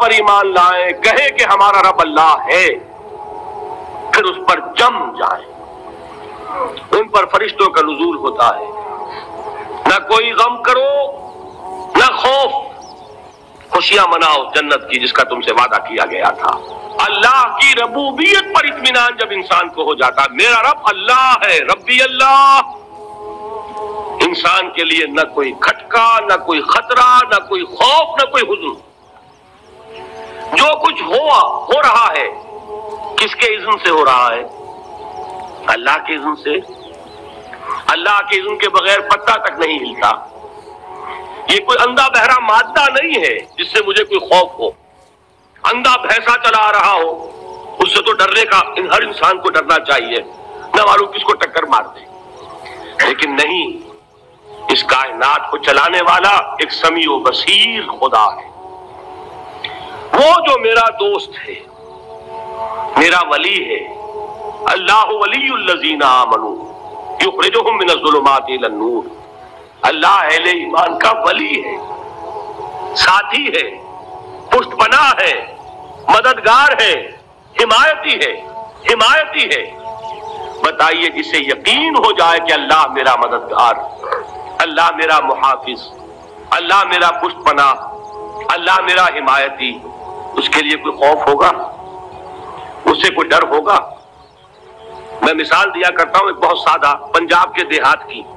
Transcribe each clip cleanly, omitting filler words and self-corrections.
پر ایمان لائیں، کہیں کہ ہمارا رب اللہ ہے، پھر اس پر جم جائیں۔ ان پر فرشتوں کا نزول ہوتا ہے، نہ کوئی غم کرو نہ خوف، خوشیاں مناؤ جنت کی جس کا تم سے وعدہ کیا گیا تھا۔ اللہ کی ربوبیت پر اطمینان جب انسان کو ہو جاتا، میرا رب اللہ ہے، ربی اللہ، انسان کے لیے نہ کوئی کھٹکا، نہ کوئی خطرہ، نہ کوئی خوف، نہ کوئی حزن۔ جو کچھ ہو رہا ہے کس کے اذن سے ہو رہا ہے؟ اللہ کے اذن سے۔ اللہ کے اذن کے بغیر پتا تک نہیں ہلتا۔ یہ کوئی اندھا بہرا مادہ نہیں ہے جس سے مجھے کوئی خوف ہو۔ اندھا بھینسا چلا آ رہا ہو اس سے تو ڈرنے کا ہر انسان کو ڈرنا چاہیے، نہ معلوم کس کو ٹکر مار دے، لیکن نہیں، اس کائنات کو چلانے والا ایک سمیع و بصیر خدا ہے۔ وہ جو میرا دوست ہے، میرا ولی ہے، اللہ ولی الذین آمنوا یخرجہم من الظلمات الی النور، اللہ اہل ایمان کا ولی ہے، ساتھی ہے، پشت پناہ ہے، مددگار ہے، حمایتی ہے۔ بتائیے جسے یقین ہو جائے کہ اللہ میرا مددگار، اللہ میرا محافظ، اللہ میرا پشت پناہ، اللہ میرا حمایتی، اس کے لیے کوئی خوف ہوگا؟ اس سے کوئی ڈر ہوگا؟ میں مثال دیا کرتا ہوں ایک بہت سادہ، پنجاب کے دیہات کی۔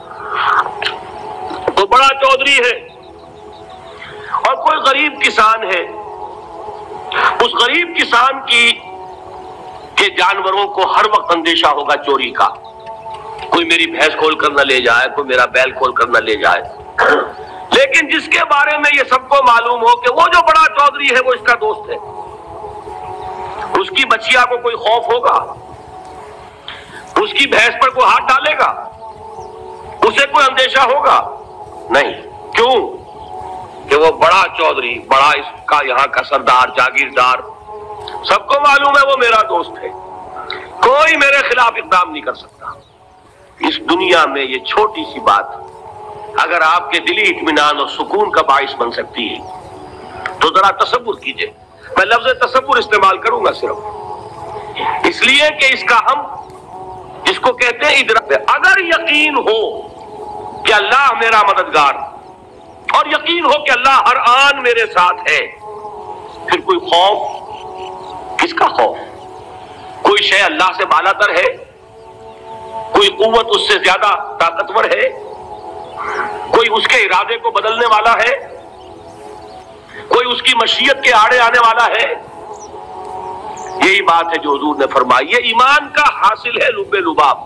تو بڑا چودھری ہے اور کوئی غریب کسان ہے، اس غریب کسان کے جانوروں کو ہر وقت اندیشہ ہوگا چوری کا، کوئی میری بھینس کھول کر نہ لے جائے، کوئی میرا بیل کھول کر نہ لے جائے۔ لیکن جس کے بارے میں یہ سب کو معلوم ہو کہ وہ جو بڑا چودھری ہے وہ اس کا دوست ہے، اس کی بچیا کو کوئی خوف ہوگا؟ اس کی بھینس پر کوئی ہاتھ ڈالے گا؟ اسے کوئی اندیشہ ہوگا؟ نہیں۔ کیوں؟ کہ وہ بڑا چودھری، بڑا اس کا یہاں کا سردار، جاگیردار، سب کو معلوم ہے وہ میرا دوست ہے، کوئی میرے خلاف اقدام نہیں کر سکتا۔ اس دنیا میں یہ چھوٹی سی بات اگر آپ کے دلی اطمینان اور سکون کا باعث بن سکتی ہے تو ذرا تصور کیجئے۔ میں لفظ تصور استعمال کروں گا صرف اس لیے کہ اس کا ہم جس کو کہتے ہیں ادراک، اگر یقین ہو کہ اللہ میرا مددگار اور یقین ہو کہ اللہ ہر آن میرے ساتھ ہے، پھر کوئی خوف؟ کس کا خوف؟ کوئی شے اللہ سے بالا تر ہے؟ کوئی قوت اس سے زیادہ طاقتور ہے؟ کوئی اس کے ارادے کو بدلنے والا ہے؟ کوئی اس کی مشیت کے آڑے آنے والا ہے؟ یہی بات ہے جو حضور نے فرمائی، یہ ایمان کا حاصل ہے لب لباب،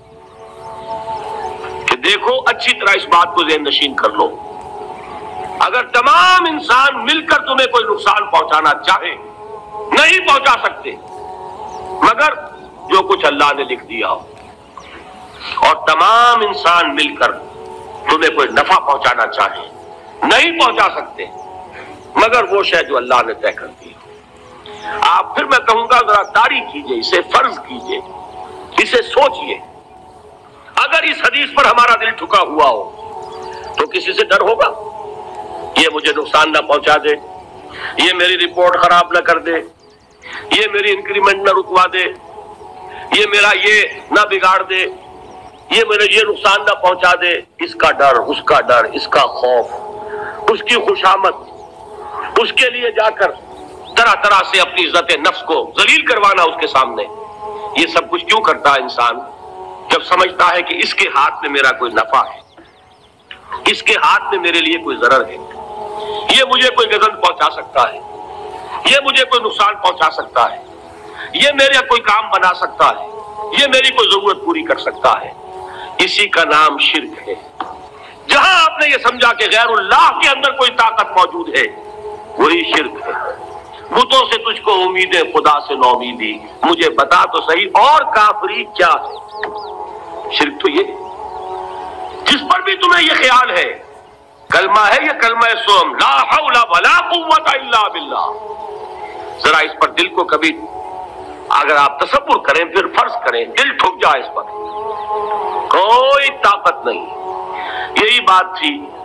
کہ دیکھو اچھی طرح اس بات کو ذہن نشین کر لو، اگر تمام انسان مل کر تمہیں کوئی نقصان پہنچانا چاہے نہیں پہنچا سکتے مگر جو کچھ اللہ نے لکھ دیا ہو، اور تمام انسان مل کر تمہیں کوئی نفع پہنچانا چاہے نہیں پہنچا سکتے مگر وہ شے جو اللہ نے طے کر دی۔ آپ پھر میں کہوں گا ذرا داڑھی کیجئے، اسے فرض کیجئے، اسے سوچئے، اگر اس حدیث پر ہمارا دل ٹھکا ہوا ہو تو کسی سے ڈر ہوگا؟ یہ مجھے نقصان نہ پہنچا دے، یہ میری رپورٹ خراب نہ کر دے، یہ میری انکریمنٹ نہ رکوا دے، یہ میرا یہ نہ بگاڑ دے، یہ میرے یہ نقصان نہ پہنچا دے، اس کا ڈر، اس کا ڈر، اس کا خوف، اس کی خوشامد، اس کے لیے جا کر طرح طرح سے اپنی عزت نفس کو ذلیل کروانا اس کے سامنے، یہ سب کچھ کیوں کرتا ہے انسان؟ جب سمجھتا ہے کہ اس کے ہاتھ میں میرا کوئی نفع ہے، اس کے ہاتھ میں میرے لیے کوئی ضرر ہے، یہ مجھے کوئی غضب پہنچا سکتا ہے، یہ مجھے کوئی نقصان پہنچا سکتا ہے، یہ میرے کوئی کام بنا سکتا ہے، یہ میری کوئی ضرورت پوری کر سکتا ہے، اسی کا نام شرک ہے۔ جہاں آپ نے یہ سمجھا کہ غیر اللہ کے اندر کوئی طاقت موجود ہے وہی شرک ہے۔ بتوں سے تجھ کو امید ہے، خدا سے نومیدی، مجھے بتا تو صحیح اور کافری کیا ہے؟ شرک تو یہ جس پر بھی تمہیں یہ خیال ہے کلمہ ہے، یہ کلمہ سوم لا حول ولا قوت الا باللہ، ذرا اس پر دل کو کبھی اگر آپ تصور کریں، پھر فرض کریں، دل ٹھک جائے اس پر، کوئی طاقت نہیں۔ یہی بات تھی جو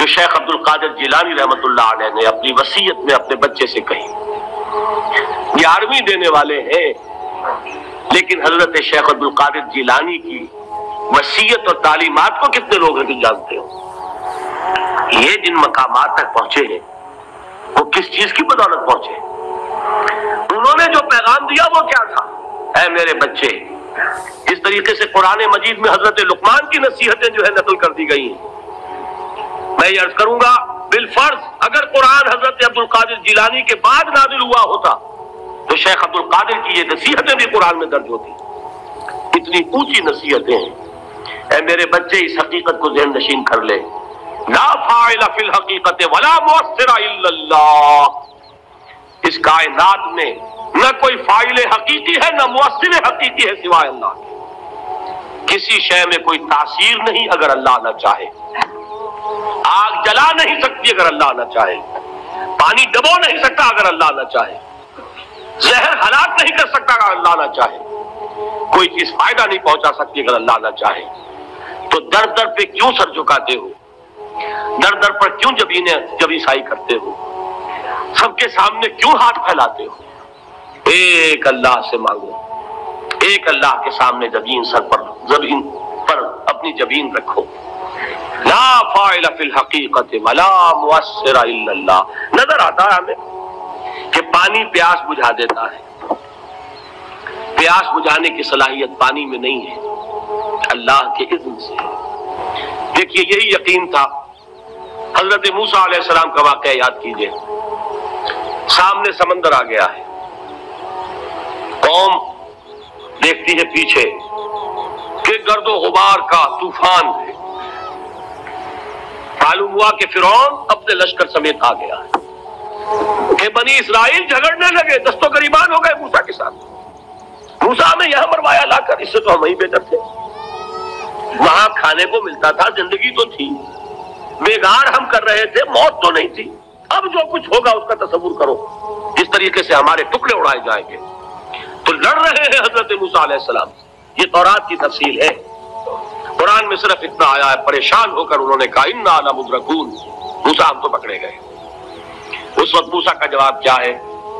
جو شیخ عبد القادر جیلانی رحمۃ اللہ علیہ نے اپنی وصیت میں اپنے بچے سے کہی. 11ویں دینے والے ہیں، لیکن حضرت شیخ عبد القادر جیلانی کی وصیت اور تعلیمات کو کتنے لوگ ہیں جو جانتے ہو؟ یہ جن مقامات تک پہنچے ہیں وہ کس چیز کی بدولت پہنچے؟ انہوں نے جو پیغام دیا وہ کیا تھا؟ اے میرے بچے، اس طریقے سے قرآن مجید میں حضرت لقمان کی نصیحتیں جو ہے نقل کر دی گئی ہیں. میں یہ عرض کروں گا بالفرض اگر قرآن حضرت عبد القادر جیلانی کے بعد نازل ہوا ہوتا تو شیخ عبد القادر کی یہ نصیحتیں بھی قرآن میں درج ہوتی. اتنی اونچی نصیحتیں ہیں. اے میرے بچے، اس حقیقت کو ذہن نشین کر لے، لا فاعل فی الحقیقت ولا مؤثر الا اللہ. اس کائنات میں نہ کوئی فاعل حقیقی ہے نہ مؤثر حقیقی ہے سوائے اللہ کے. کسی شے میں کوئی تاثیر نہیں اگر اللہ نہ چاہے. آگ جلا نہیں سکتی اگر اللہ نہ چاہے. پانی ڈبو نہیں سکتا اگر اللہ نہ چاہے. زہر ہلاک نہیں کر سکتا اگر اللہ نہ چاہے. کوئی چیز فائدہ نہیں پہنچا سکتی اگر اللہ نہ چاہے. تو در در پہ کیوں سر جھکاتے ہو؟ در در پر کیوں جبیں سائی کرتے ہو؟ سب کے سامنے کیوں ہاتھ پھیلاتے ہو؟ ایک اللہ سے مانگو. ایک اللہ کے سامنے زمین پر اپنی جبین رکھو. لا فاعل فی الحقیقت ولا مؤثر الا اللہ. نظر آتا ہے ہمیں کہ پانی پیاس بجھا دیتا ہے. پیاس بجھانے کی صلاحیت پانی میں نہیں ہے، اللہ کے اذن سے. دیکھیے یہی یقین تھا. حضرت موسیٰ علیہ السلام کا واقعہ یاد کیجئے. سامنے سمندر آ گیا ہے، قوم دیکھتی ہے پیچھے کہ گرد و غبار کا طوفان ہے. معلوم ہوا کہ فرعون اپنے لشکر سمیت آ گیا ہے کہ بنی اسرائیل جھگڑنے لگے، دست و گریبان ہو گئے موسیٰ کے ساتھ. موسیٰ ہمیں یہاں مروایا لا کر، اس سے تو ہم ہی بہتر تھے. وہاں کھانے کو ملتا تھا، زندگی تو تھی، بیگار ہم کر رہے تھے، موت تو نہیں تھی. اب جو کچھ ہوگا اس کا تصور کرو، جس طریقے سے ہمارے ٹکڑے اڑائے جائیں گے. تو لڑ رہے ہیں حضرت موسیٰ علیہ السلام. یہ تورات کی تفصیل ہے. قرآن میں صرف اتنا آیا ہے، پریشان ہو کر انہوں نے کہا انا لمدرکون، موسیٰ ہم تو پکڑے گئے. اس وقت موسیٰ کا جواب کیا ہے؟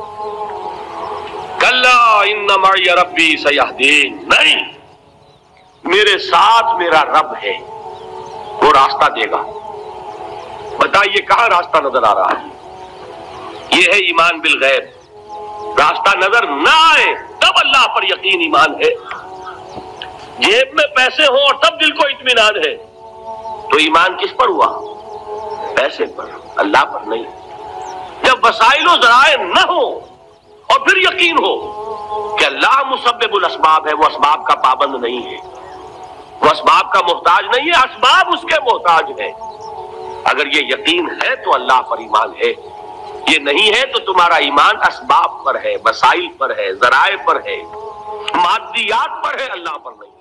کلا ان معی ربی سیہدین. نہیں، میرے ساتھ میرا رب ہے، وہ راستہ دے گا. بتائیے کہاں راستہ نظر آ رہا ہے؟ یہ ہے ایمان بالغیب. راستہ نظر نہ آئے تب اللہ پر یقین ایمان ہے. جیب میں پیسے ہوں اور تب دل کو اطمینان ہے تو ایمان کس پر ہوا؟ پیسے پر، اللہ پر نہیں. جب وسائل و ذرائع نہ ہو اور پھر یقین ہو کہ اللہ مسبب الاسباب ہے، وہ اسباب کا پابند نہیں ہے، وہ اسباب کا محتاج نہیں ہے، اسباب اس کے محتاج ہے. اگر یہ یقین ہے تو اللہ پر ایمان ہے. یہ نہیں ہے تو تمہارا ایمان اسباب پر ہے، وسائل پر ہے، ذرائع پر ہے، مادیات پر ہے، اللہ پر نہیں.